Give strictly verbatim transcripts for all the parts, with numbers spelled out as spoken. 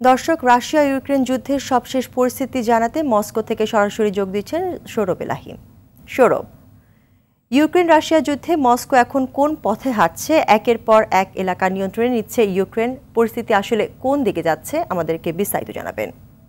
দর্শক, Russia Ukraine যুদ্ধের সবশেষ পরিস্থিতি জানাতে মস্কো থেকে সরাসরি যোগ দিচ্ছেন সৌরভ এলাহি। সৌরভ, ইউক্রেন রাশিয়া যুদ্ধে মস্কো এখন কোন পথে হাঁটছে? একের পর এক এলাকা নিয়ন্ত্রণে নিচ্ছে ইউক্রেন, পরিস্থিতি আসলে কোন দিকে যাচ্ছে আমাদেরকে বিস্তারিত জানাবেন।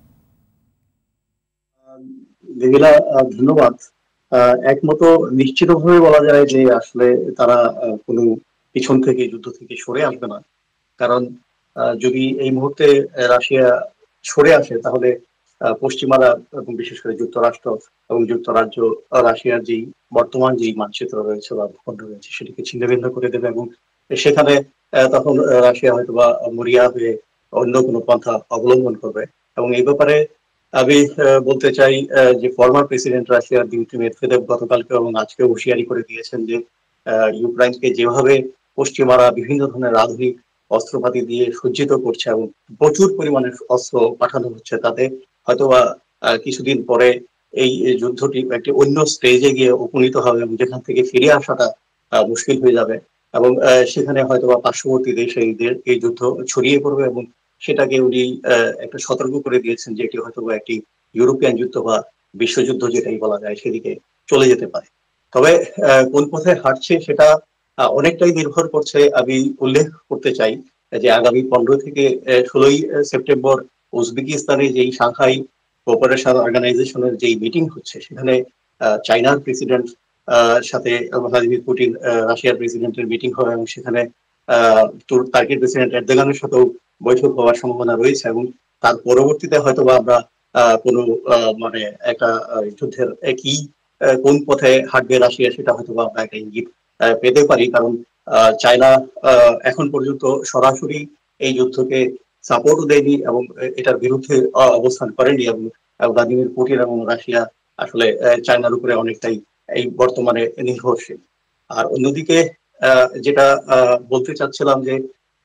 ধন্যবাদ। একমত নিশ্চিতভাবে বলা যায় যে আসলে তারা কোনো পিছন থেকে যুদ্ধ থেকে সরে আসবে না, কারণ যদি এই মুহূর্তে রাশিয়া সরে আসে তাহলে পশ্চিমারা এবং বিশেষ করে যুক্তরাষ্ট্র এবং যুক্তরাজ্য রাশিয়ার যেই বর্তমান যেই মানচিত্র রয়েছে বা ভূখণ্ড রয়েছে সেটিকে ছিন্নভিন্ন করে দেবে এবং সেখানে তখন রাশিয়া হয়তো বা মরিয়া হয়ে অন্য কোনো পন্থা অবলম্বন করবে। এবং এই ব্যাপারে আমি বলতে চাই যে ফর্মার প্রেসিডেন্ট রাশিয়ার দিমিত্রি মেদভেদেভ গতকালকে এবং আজকে হুঁশিয়ারি করে দিয়েছেন যে ইউক্রেনকে যেভাবে পশ্চিমারা বিভিন্ন ধরনের আধুনিক অস্ত্রপাতি দিয়ে সজ্জিত করছে এবং প্রচুর পরিমাণে অস্ত্র পাঠানো হচ্ছে, তাতে হয়তোবা কিছুদিন পরে এই যুদ্ধটি একটি অন্য স্টেজে গিয়ে উপনীত হবে এবং যেখান থেকে ফিরে আসাটা মুশকিল হয়ে যাবে এবং সেখানে হয়তোবা পার্শ্ববর্তী দেশে এই যুদ্ধ ছড়িয়ে পড়বে এবং সেটাকে উনি একটা সতর্ক করে দিয়েছেন যে এটি হয়তো একটি ইউরোপিয়ান যুদ্ধ বা বিশ্বযুদ্ধ যেটাই বলা যায় সেদিকে চলে যেতে পারে। তবে কোন পথে হাঁটছে সেটা অনেকটাই নির্ভর করছে। আমি উল্লেখ করতে চাই যে আগামী পনেরো থেকে ষোলোই সেপ্টেম্বর উজবেকিস্তানে যেই সাংহাই কোঅপারেশন অর্গানাইজেশনের যেই মিটিং হচ্ছে সেখানে চায়নার প্রেসিডেন্ট সাথে ভ্লাদিমির পুতিন রাশিয়ার প্রেসিডেন্টের মিটিং হবে এবং সেখানে আহ টার্কির প্রেসিডেন্ট এরদোগানের সাথেও বৈঠক হওয়ার সম্ভাবনা রয়েছে এবং তার পরবর্তীতে হয়তোবা আমরা আহ কোনো মানে একটা যুদ্ধের কি কোন পথে হাঁটবে রাশিয়া সেটা হয়তোবা আমরা একটা ইঙ্গিত পেতে পারি, কারণ চায়না এখন পর্যন্ত সরাসরি এই যুদ্ধকে সাপোর্টও দেয়নি এবং এটার বিরুদ্ধে অবস্থান করেনি এবং ভ্লাদিমির পুতিন এবং রাশিয়া আসলে চায়নার উপরে অনেকটাই এই বর্তমানে নির্ভরশীল। আর অন্যদিকে যেটা বলতে চাচ্ছিলাম যে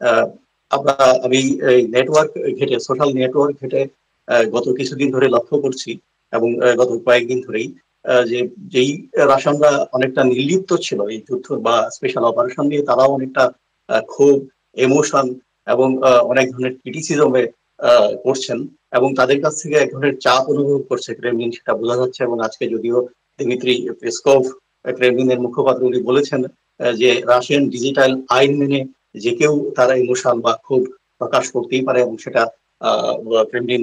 আমরা আমি নেটওয়ার্ক ঘেটে সোশ্যাল নেটওয়ার্ক ঘেটে গত কিছুদিন ধরে লক্ষ্য করছি এবং গত কয়েকদিন ধরেই যে যেই রাশিয়ানরা অনেকটা নির্লিপ্ত ছিল এই যুদ্ধ বা স্পেশাল অপারেশন নিয়ে, তারাও অনেকটা ক্ষোভ, ইমোশন এবং অনেক ধরনের ক্রিটিসিজমে করছেন এবং তাদের কাছ থেকে এক ধরনের চাপ অনুভব করছে ক্রেমলিন, সেটা বোঝা যাচ্ছে। এবং আজকে যদিও দিমিত্রি পেসকভ ক্রেমলিনের মুখপাত্র উনি বলেছেন যে রাশিয়ান ডিজিটাল আইন মেনে যে কেউ তারা ইমোশন বা ক্ষোভ প্রকাশ করতেই পারে এবং সেটা আহ ক্রেমলিন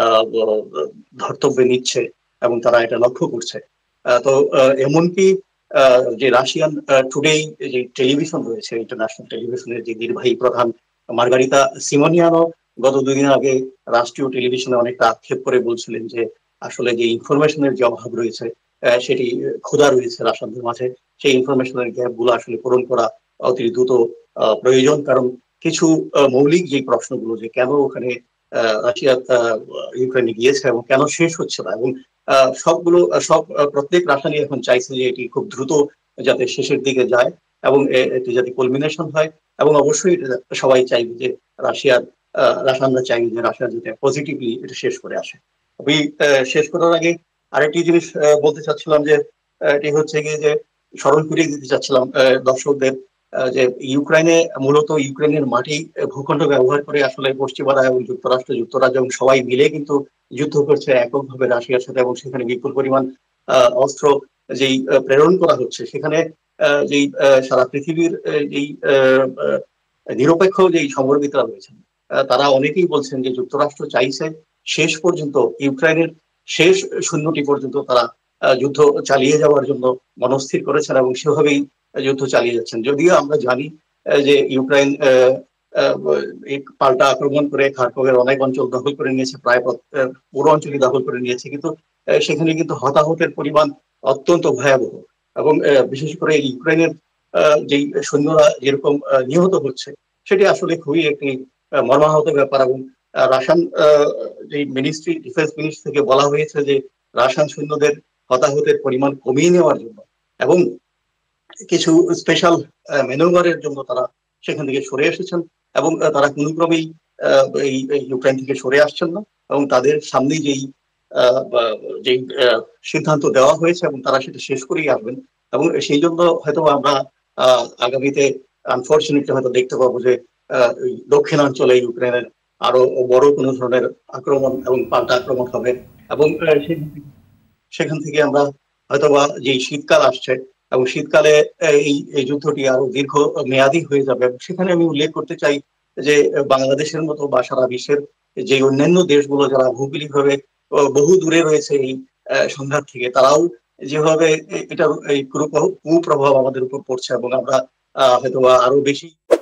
ধর্তব্যে নিচ্ছে এবং তারা এটা লক্ষ্য করছে। তো এমনকি যে রাশিয়ান টুডে যে টেলিভিশন রয়েছে, ইন্টারন্যাশনাল টেলিভিশনের যে নির্বাহী প্রধান মার্গারিতা সিমোনিয়ানো গত দুদিন আগে রাষ্ট্রীয় টেলিভিশনে অনেকটা আক্ষেপ করে বলছিলেন যে আসলে যে ইনফরমেশনের যে অভাব রয়েছে সেটি ক্ষুধা রয়েছে রাশিয়ানদের মাঝে, সেই ইনফরমেশনের গ্যাপ গুলো আসলে পূরণ করা অতি দ্রুত প্রয়োজন। কারণ কিছু মৌলিক যে প্রশ্নগুলো যে কেন ওখানে রাশিয়া ইউক্রেনে গিয়েছে এবং কেন শেষ হচ্ছে না, এবং সবগুলো সব প্রত্যেক রাশিয়ানই এখন চাইছে যে এটি খুব দ্রুত যাতে শেষের দিকে যায় এবং এটি যাতে কলমিনেশন হয় এবং অবশ্যই সবাই চাইবে যে রাশিয়ার রাশিয়ানরা চাইবে যে রাশিয়া যাতে পজিটিভলি এটা শেষ করে আসে। আমি শেষ করার আগে আরেকটি জিনিস বলতে চাচ্ছিলাম যে এটি হচ্ছে গিয়ে যে স্মরণ করিয়ে দিতে চাচ্ছিলাম দর্শকদের যে ইউক্রেনে মূলত ইউক্রেনের মাটি ভূখণ্ড ব্যবহার করে আসলে পশ্চিমারা এবং যুক্তরাষ্ট্র যুক্তরাজ্য এবং সবাই মিলে কিন্তু যুদ্ধ করছে এককভাবে রাশিয়ার সাথে এবং সেখানে বিপুল পরিমাণ আহ অস্ত্র যেই প্রেরণ করা হচ্ছে, সেখানে যেই সারা পৃথিবীর যেই নিরপেক্ষ যেই সমরবিদরা রয়েছেন তারা অনেকেই বলছেন যে যুক্তরাষ্ট্র চাইছে শেষ পর্যন্ত ইউক্রেনের শেষ শূন্যটি পর্যন্ত তারা যুদ্ধ চালিয়ে যাওয়ার জন্য মনস্থির করেছেন এবং সেভাবেই যুদ্ধ চালিয়ে যাচ্ছেন। যদিও আমরা জানি যে ইউক্রেন পাল্টা আক্রমণ করে খার্কভের অনেক অঞ্চল দখল করে নিয়েছে, প্রায় পুরো অঞ্চলই দখল করে নিয়েছে, কিন্তু সেখানে কিন্তু হতাহতের পরিমাণ অত্যন্ত ভয়াবহ এবং বিশেষ করে ইউক্রেনের যেই সৈন্যরা যেরকম নিহত হচ্ছে সেটি আসলে খুবই একটি মর্মাহত ব্যাপার। এবং রাশিয়ান যে মিনিস্ট্রি ডিফেন্স মিনিস্ট্রি থেকে বলা হয়েছে যে রাশিয়ান সৈন্যদের হতাহতের পরিমাণ কমিয়ে নেওয়ার জন্য এবং কিছু স্পেশাল ম্যানুভারের জন্য তারা সেখান থেকে সরে এসেছেন এবং তারা কোনো ক্রমেই এই ইউক্রেন থেকে সরে আসছেন না এবং তাদের সামনে যেই যেই সিদ্ধান্ত দেওয়া হয়েছে এবং তারা সেটা শেষ করেই আসবেন এবং সেই জন্য হয়তো আমরা আগামীতে আনফর্চুনেটলি হয়তো দেখতে পাবো যে দক্ষিণাঞ্চলে ইউক্রেনের আরো বড় কোনো ধরনের আক্রমণ এবং পাল্টা আক্রমণ হবে, এবং সেখান থেকে আমরা হয়তোবা যে শীতকাল আসছে এবং শীতকালে এই এই যুদ্ধটি আরো দীর্ঘ মেয়াদী হয়ে যাবে। সেখানে আমি উল্লেখ করতে চাই যে বাংলাদেশের মতো বা সারা বিশ্বের যে অন্যান্য দেশগুলো যারা ভৌগোলিকভাবে বহু দূরে রয়েছে এই সংঘাত থেকে, তারাও যেভাবে এটার এই কুপ্রভাব আমাদের উপর পড়ছে এবং আমরা হয়তোবা আরো বেশি